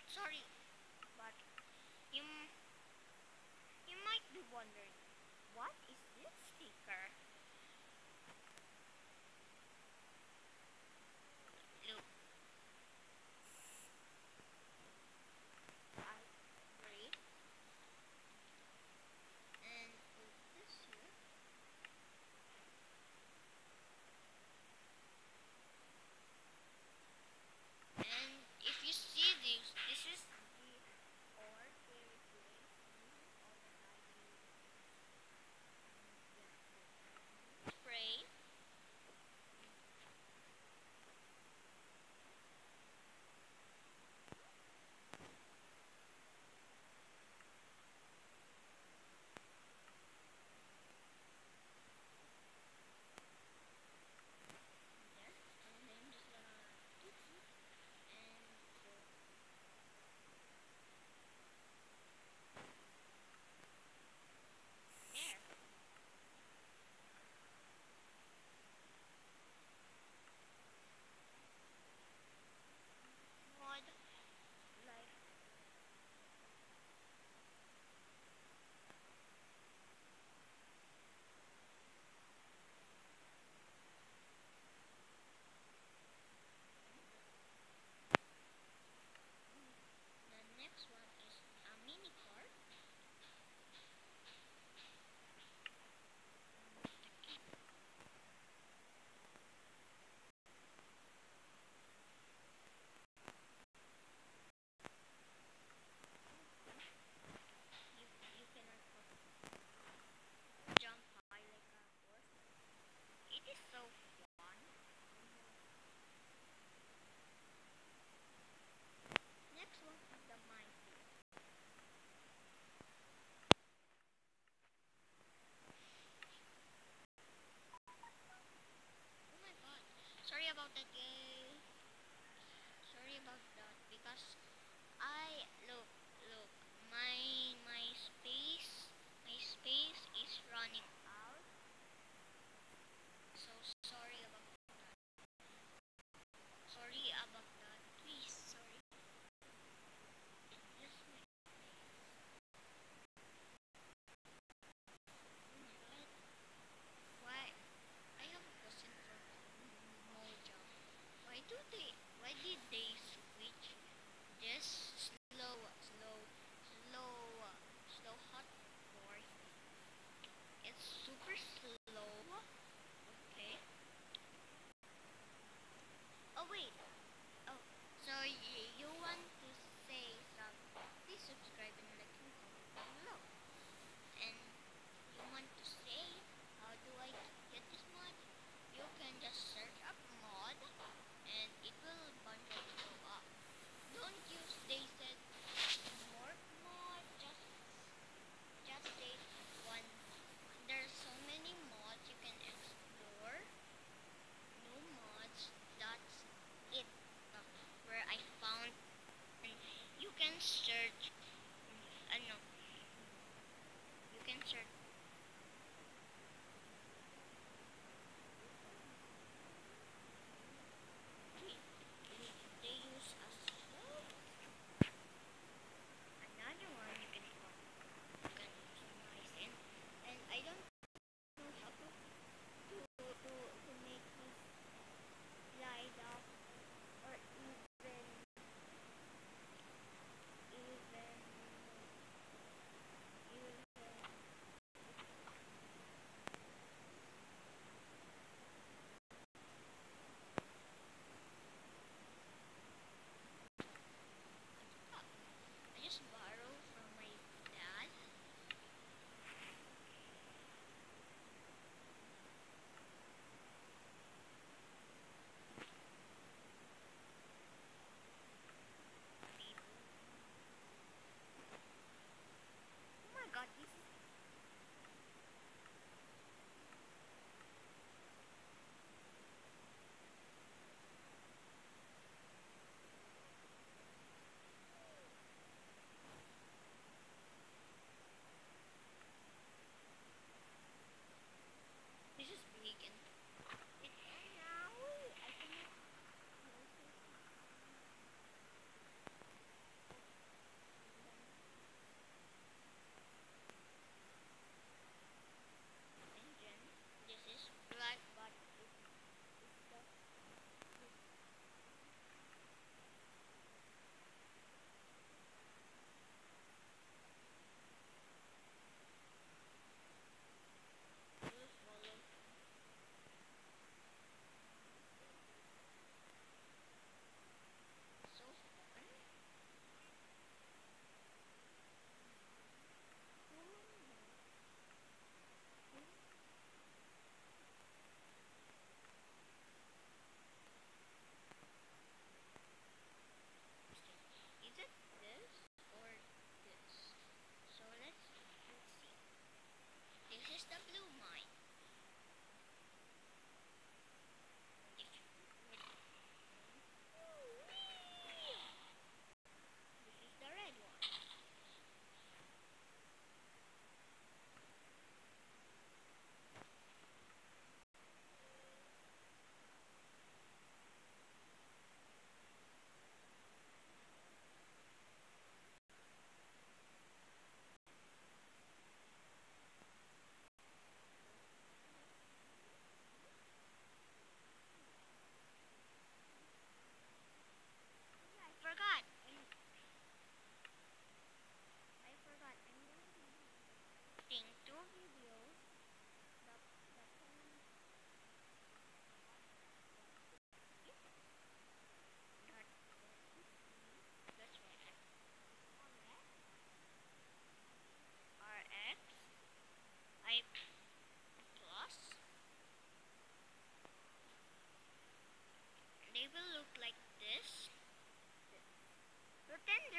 Sorry, but you you might be wondering, what is this sticker? Look, I break and put this here. And if you see this is the or they replace. This is all that I use. Spray. There. And then just gonna and there. Mod like the next one is a mini car. You cannot jump high like a horse. It is so fun. Next one is the minefield. Oh my god. Sorry about that, gay. Sorry about that because I look my space is running out. So sorry about that. Please, sorry. Just my oh my god. Why I have a question from Mojang. Why did they switch this slow hot core? It's super slow. Okay. Oh wait. Oh, so you want to say something? Please subscribe and like and comment down below. And you want to say how do I get this mod? You can just search up mod and it will magically go up. Don't use they said more mod. Just say one mod. There's so many mods you can explore. New mods. That's it. Where I found and you can search. No, you can search. They use a slow. Another one you can customize and I don't know how to make this light up or even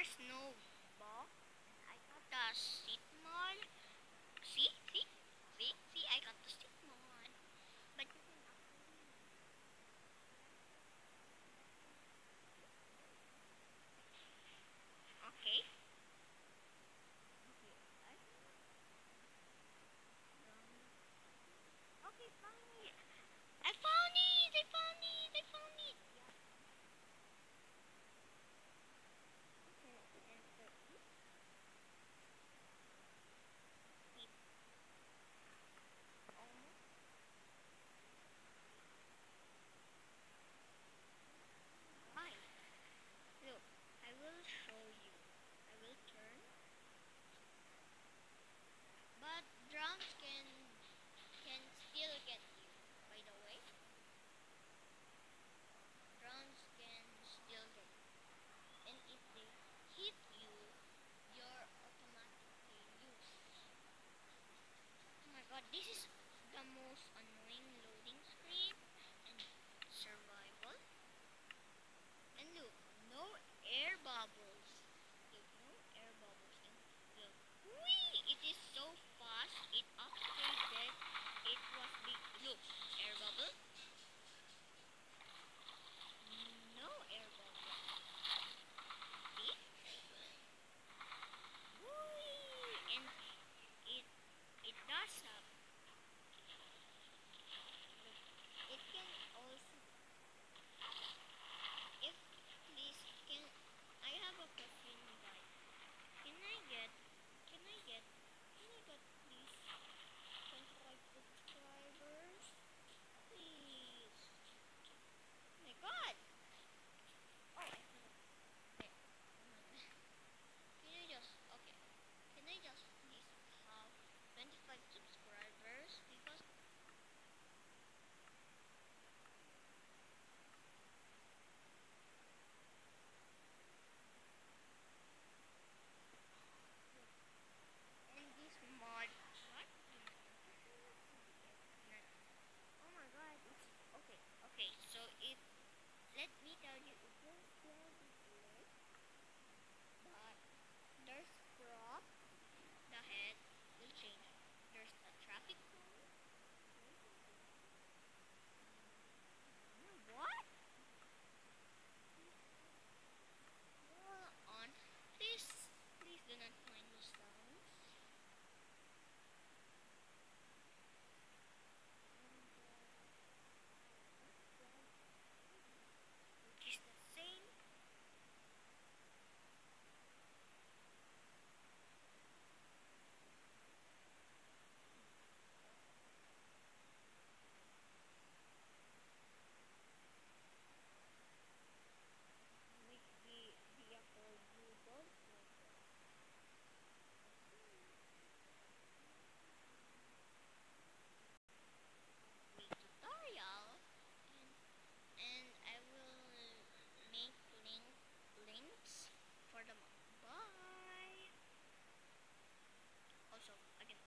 there's no box, and I got the Sitmon. See, I got the Sitmon. But you can actually okay. Okay, I think okay, found it. I found it. I found it. I found it. Yeah. Okay, enter it. It almost fine. Look, I will show you. I will turn, but drums can still get you. By the way, drums can still get you, and if they hit you, you're automatically lose. Oh my god, this is the most annoying.